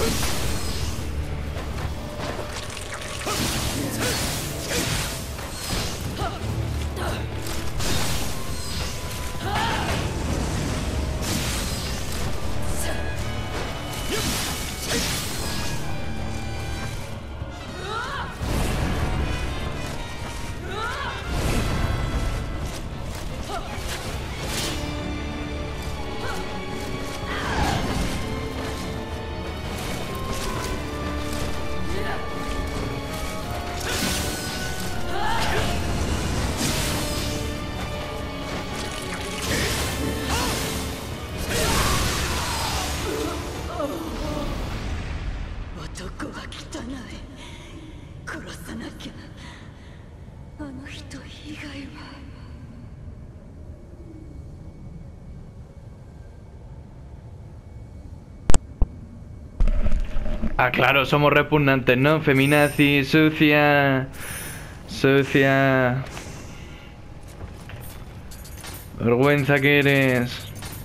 Ah, claro, somos repugnantes, ¿no? Feminazi, sucia. Sucia. Vergüenza que eres.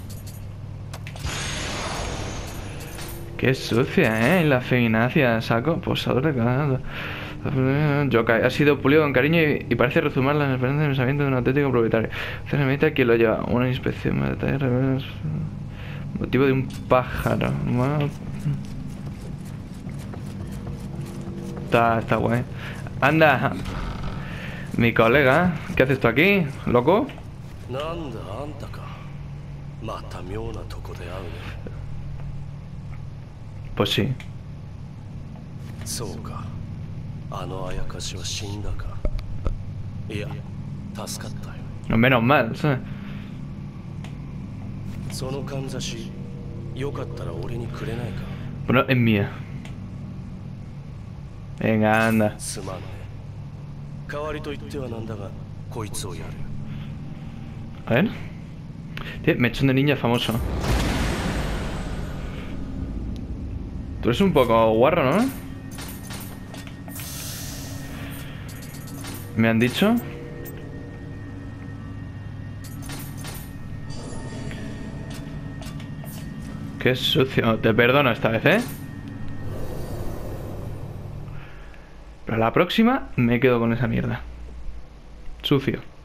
Qué sucia, ¿eh? La feminacia, saco. Posador de cada... Yokai ha sido pulido con cariño y parece resumar la esperanza de pensamiento de un auténtico propietario. Se necesita quien lo lleva. Una inspección de detalles revela motivo de un pájaro. Está guay. Anda, mi colega, ¿qué haces tú aquí, loco? Pues sí. No, menos mal, ¿sabes? Bueno, es mía. Venga, anda. A ver. Tío, mechón de ninja famoso. Tú eres un poco guarro, ¿no? ¿Me han dicho? Qué sucio. Te perdono esta vez, ¿eh? Pero la próxima me quedo con esa mierda. Sucio.